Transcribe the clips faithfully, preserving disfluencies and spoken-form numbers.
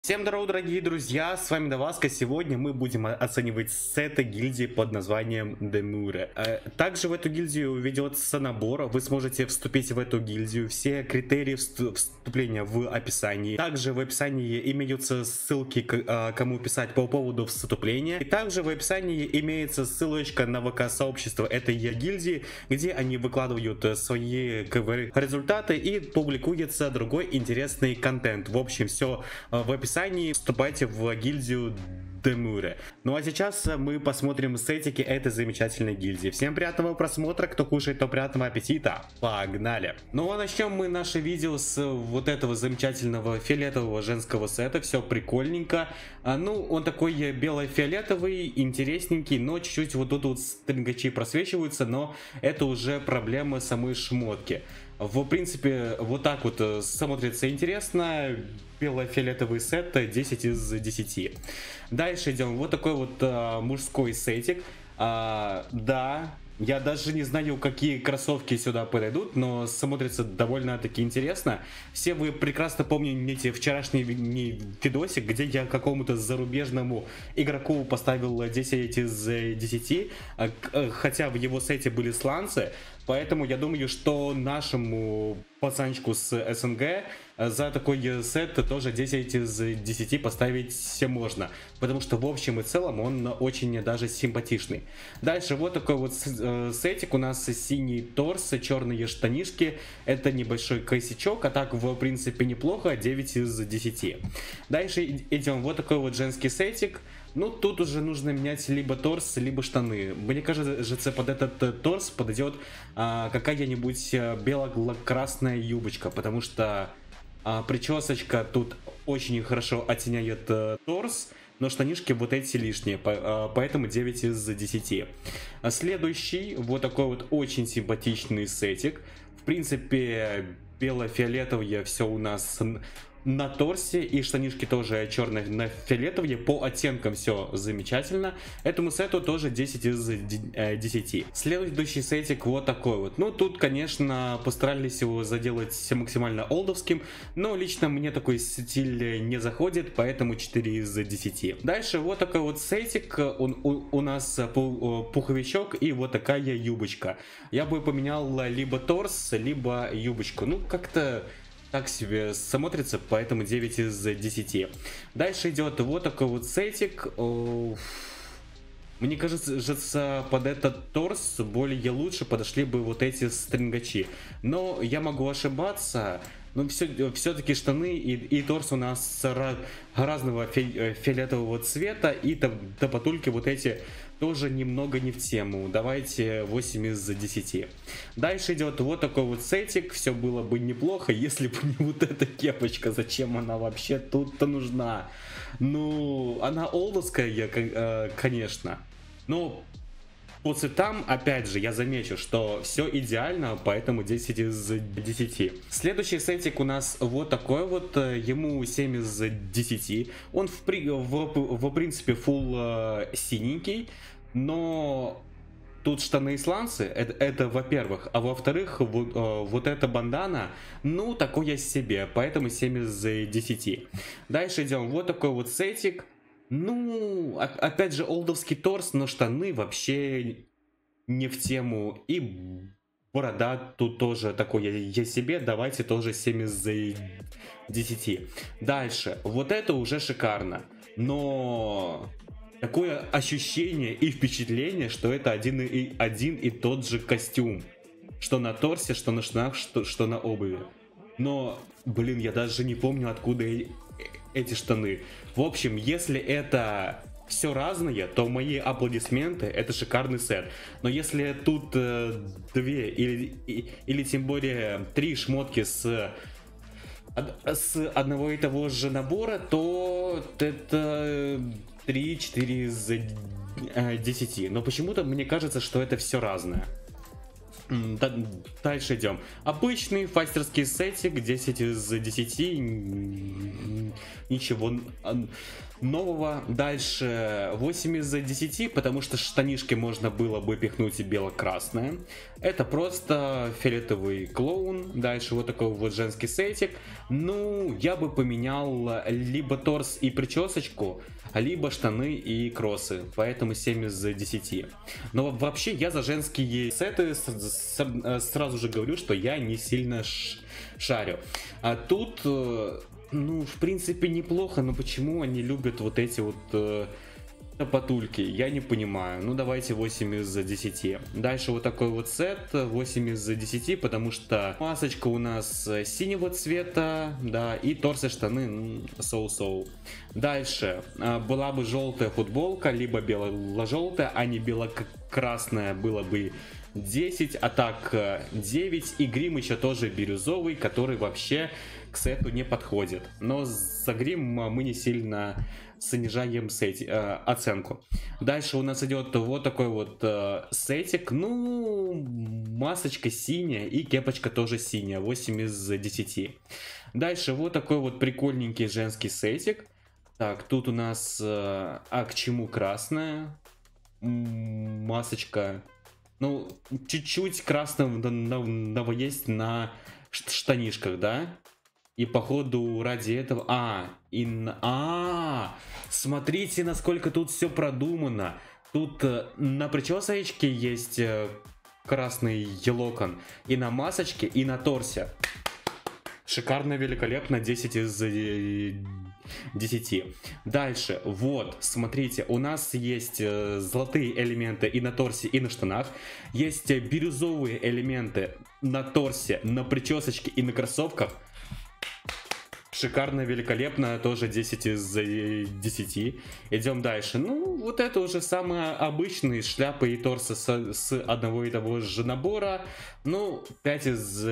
Всем здорово, дорогие друзья, с вами Даваска. Сегодня мы будем оценивать сеты гильдии под названием Демуре. Также в эту гильдию ведется набор, вы сможете вступить в эту гильдию. Все критерии вступления в описании. Также в описании имеются ссылки, кому писать по поводу вступления. И также в описании имеется ссылочка на ВК-сообщество этой гильдии, где они выкладывают свои результаты и публикуется другой интересный контент. В общем, все в описании. Вступайте в гильдию Демуре. Ну а сейчас мы посмотрим сетики этой замечательной гильдии. Всем приятного просмотра, кто кушает, то приятного аппетита. Погнали! Ну а начнем мы наше видео с вот этого замечательного фиолетового женского сета. Все прикольненько. А, ну, он такой бело-фиолетовый, интересненький, но чуть-чуть вот тут вот стрингачи просвечиваются, но это уже проблема самой шмотки. В принципе, вот так вот смотрится интересно. Бело-фиолетовый сет десять из десяти. Дальше идем. Вот такой вот а, мужской сетик. А, да, я даже не знаю, какие кроссовки сюда подойдут, но смотрится довольно-таки интересно. Все вы прекрасно помните вчерашний видосик, где я какому-то зарубежному игроку поставил десять из десяти, хотя в его сете были сланцы. Поэтому я думаю, что нашему пацанчику с СНГ за такой сет тоже десять из десяти поставить все можно. Потому что в общем и целом он очень даже симпатичный. Дальше вот такой вот сетик. У нас синий торс, черные штанишки. Это небольшой косячок, а так в принципе неплохо, девять из десяти. Дальше идем. Вот такой вот женский сетик. Ну, тут уже нужно менять либо торс, либо штаны. Мне кажется, под этот торс подойдет а, какая-нибудь бело-красная юбочка, потому что а, причесочка тут очень хорошо оттеняет а, торс, но штанишки вот эти лишние, по, а, поэтому девять из десяти. А следующий, вот такой вот очень симпатичный сетик. В принципе, бело-фиолетовое все у нас на торсе, и штанишки тоже черные на фиолетовые, по оттенкам все замечательно. Этому сету тоже десять из десяти. Следующий сетик вот такой вот. Ну, тут, конечно, постарались его заделать максимально олдовским, но лично мне такой стиль не заходит, поэтому четыре из десяти. Дальше вот такой вот сетик, он, у, у нас пуховичок и вот такая юбочка. Я бы поменял либо торс, либо юбочку. Ну, как-то так себе смотрится, поэтому девять из десяти. Дальше идет вот такой вот сетик. Мне кажется, под этот торс более лучше подошли бы вот эти стрингачи. Но я могу ошибаться. Но все-таки штаны и, и торс у нас разного фи фиолетового цвета. И топотульки вот эти тоже немного не в тему. Давайте восемь из десяти. Дальше идет вот такой вот сетик. Все было бы неплохо, если бы не вот эта кепочка. Зачем она вообще тут-то нужна? Ну, она олдовская, конечно. Но по цветам, опять же, я замечу, что все идеально, поэтому десять из десяти. Следующий сетик у нас вот такой вот, ему семь из десяти. Он в, при, в, в принципе фул синенький, но тут штаны и сланцы, это, это во-первых. А во-вторых, вот, вот эта бандана, ну, такое себе, поэтому семь из десяти. Дальше идем, вот такой вот сетик. Ну, опять же, олдовский торс, но штаны вообще не в тему. И борода тут тоже такое я себе, давайте тоже семь из десяти. Дальше, вот это уже шикарно. Но такое ощущение и впечатление, что это один и, один и тот же костюм. Что на торсе, что на штанах, что, что на обуви. Но, блин, я даже не помню, откуда эти штаны. В общем, если это все разное, то мои аплодисменты, это шикарный сет. Но если тут э, две или, и, или тем более три шмотки с, с одного и того же набора, то это три-четыре из десяти. Но почему-то мне кажется, что это все разное. Дальше идем. Обычный фастерский сетик, десять из десяти. Ничего нового. Дальше восемь из десяти, потому что штанишки можно было бы пихнуть и бело-красное. Это просто фиолетовый клоун. Дальше вот такой вот женский сетик. Ну, я бы поменял либо торс и причесочку, либо штаны и кроссы. Поэтому семь из десяти. Но вообще я за женские сеты сразу же говорю, что я не сильно шарю. А тут... Ну, в принципе, неплохо, но почему они любят вот эти вот э, потульки? Я не понимаю. Ну, давайте восемь из десяти. Дальше вот такой вот сет, восемь из десяти, потому что масочка у нас синего цвета, да, и торс и штаны соу-соу. Дальше э, была бы желтая футболка, либо бело-желтая, а не бело-красная, было бы десять, а так девять, и грим еще тоже бирюзовый, который вообще к сету не подходит. Но за грим мы не сильно снижаем сети, э, оценку. Дальше у нас идет вот такой вот э, сетик. Ну, масочка синяя и кепочка тоже синяя, восемь из десяти. Дальше вот такой вот прикольненький женский сетик. Так, тут у нас, э, а к чему красная? Масочка. Ну, чуть-чуть красного есть на штанишках, да? И походу ради этого... А, и... А, смотрите, насколько тут все продумано. Тут на причесочке есть красный локон. И на масочке, и на торсе. Шикарно, великолепно, десять из десяти. Дальше, вот, смотрите, у нас есть золотые элементы и на торсе, и на штанах. Есть бирюзовые элементы на торсе, на причесочке и на кроссовках. Шикарно, великолепно, тоже десять из десяти. Идем дальше. Ну, вот это уже самые обычные шляпы и торсы с, с одного и того же набора. Ну, пять из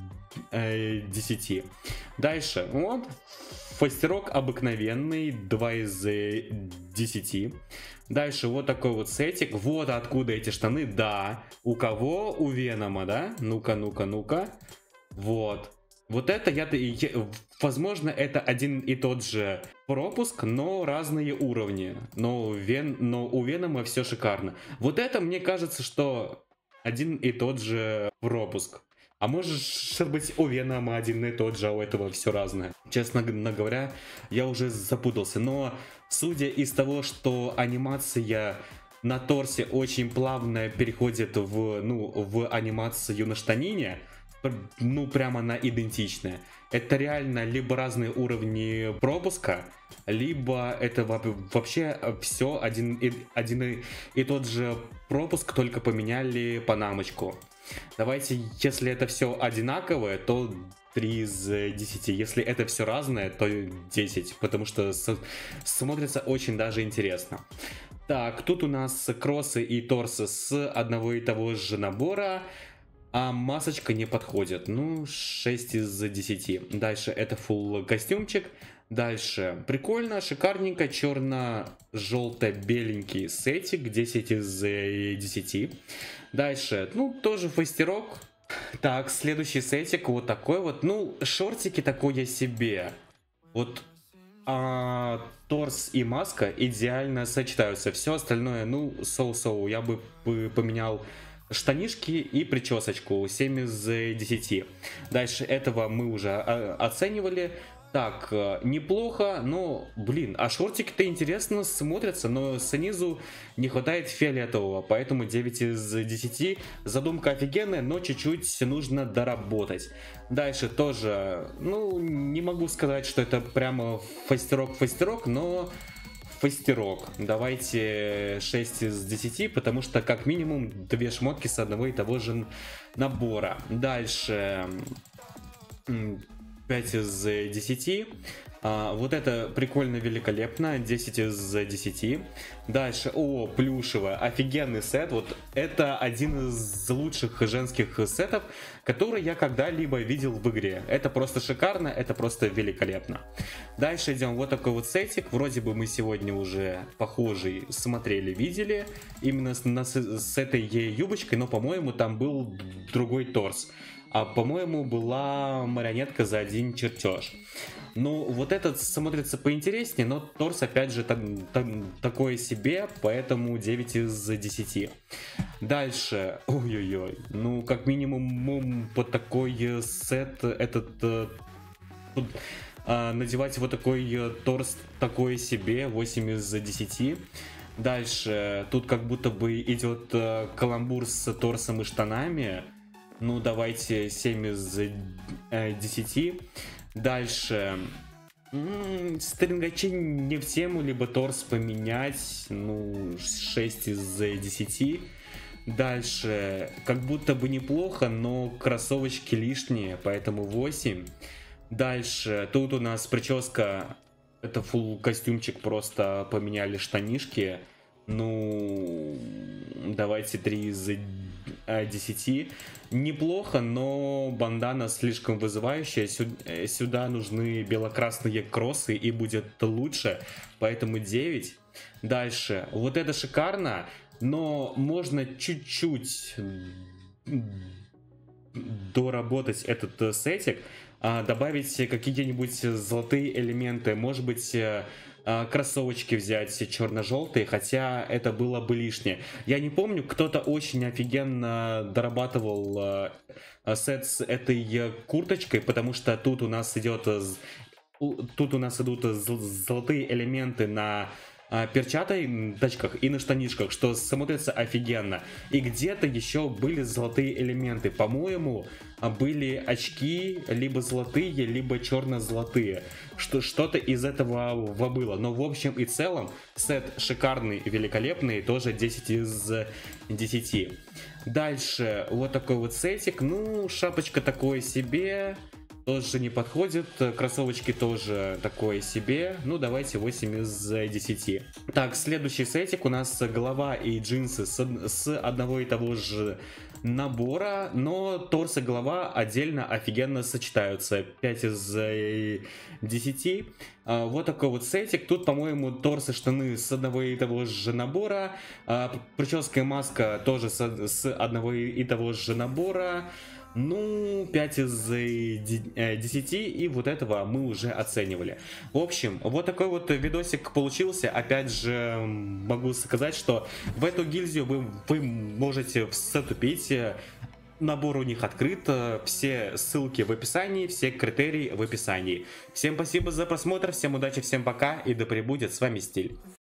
десяти. Дальше, вот, фастерок обыкновенный, два из десяти. Дальше вот такой вот сетик. Вот откуда эти штаны, да. У кого? У Венома, да? Ну-ка, ну-ка, ну-ка. Вот. Вот это, я, я, возможно, это один и тот же пропуск, но разные уровни. Но, Вен, но у Венома все шикарно. Вот это, мне кажется, что один и тот же пропуск. А может быть, у Венома один и тот же, а у этого все разное. Честно говоря, я уже запутался. Но судя из того, что анимация на торсе очень плавно переходит в, ну, в анимацию на штанине, ну прямо она идентичная. Это реально либо разные уровни пропуска, либо это вообще все один и, один и, и тот же пропуск, только поменяли панамочку. Давайте, если это все одинаковое, то три из десяти. Если это все разное, то десять, потому что смотрится очень даже интересно. Так, тут у нас кроссы и торсы с одного и того же набора. А масочка не подходит. Ну, шесть из десяти. Дальше это full костюмчик. Дальше прикольно, шикарненько, черно-желто-беленький сетик, десять из десяти. Дальше, ну, тоже фастерок. Так, следующий сетик вот такой вот. Ну, шортики такое себе. Вот а, торс и маска идеально сочетаются. Все остальное, ну, соу-соу. Я бы поменял штанишки и причесочку, семь из десяти. Дальше этого мы уже оценивали. Так, неплохо, но, блин, а шортики-то интересно смотрятся, но снизу не хватает фиолетового, поэтому девять из десяти. Задумка офигенная, но чуть-чуть нужно доработать. Дальше тоже, ну, не могу сказать, что это прямо фастерок-фастерок, но фастерок. Давайте шесть из десяти, потому что как минимум две шмотки с одного и того же набора. Дальше... пять из десяти. А, вот это прикольно, великолепно, десять из десяти. Дальше, о, плюшевая, офигенный сет. Вот это один из лучших женских сетов, который я когда-либо видел в игре. Это просто шикарно, это просто великолепно. Дальше идем, вот такой вот сетик. Вроде бы мы сегодня уже похожий смотрели, видели. Именно с, на, с этой юбочкой, но, по-моему, там был другой торс. А, по-моему, была марионетка за один чертеж. Ну, вот этот смотрится поинтереснее, но торс, опять же, там, там, такое себе, поэтому девять из десяти. Дальше, ой-ой-ой, ну, как минимум, под такой сет, этот, э, э, надевать вот такой э, торс, такое себе, восемь из десяти. Дальше, тут как будто бы идет э, каламбур с торсом и штанами. Ну, давайте семь из десяти. Дальше. М-м, стрингачи не в тему, либо торс поменять. Ну, шесть из десяти. Дальше. Как будто бы неплохо, но кроссовочки лишние, поэтому восемь. Дальше. Тут у нас прическа. Это фулл костюмчик, просто поменяли штанишки. Ну, давайте три из десяти. Неплохо, но бандана слишком вызывающая. Сюда нужны бело-красные кроссы и будет лучше, поэтому девять. Дальше, вот это шикарно, но можно чуть-чуть доработать этот сетик, добавить какие-нибудь золотые элементы, может быть, кроссовочки взять черно-желтые, хотя это было бы лишнее. Я не помню, кто-то очень офигенно дорабатывал э, сет с этой курточкой, потому что тут у нас идет, тут у нас идут золотые элементы на перчаточках и на штанишках, что смотрится офигенно. И где-то еще были золотые элементы. По-моему, были очки либо золотые, либо черно-золотые. Что, что-то из этого было. Но в общем и целом сет шикарный, великолепный, тоже десять из десяти. Дальше вот такой вот сетик. Ну, шапочка такое себе. Тоже не подходит, кроссовочки тоже такое себе. Ну, давайте восемь из десяти. Так, следующий сетик у нас голова и джинсы с, с одного и того же набора, но торс и голова отдельно офигенно сочетаются. пять из десяти. Вот такой вот сетик. Тут, по-моему, торс и штаны с одного и того же набора. Прическа и маска тоже с, с одного и того же набора. Ну, пять из десяти, и вот этого мы уже оценивали. В общем, вот такой вот видосик получился. Опять же, могу сказать, что в эту гильдию вы, вы можете вступить. Набор у них открыт, все ссылки в описании, все критерии в описании. Всем спасибо за просмотр, всем удачи, всем пока, и да пребудет с вами стиль.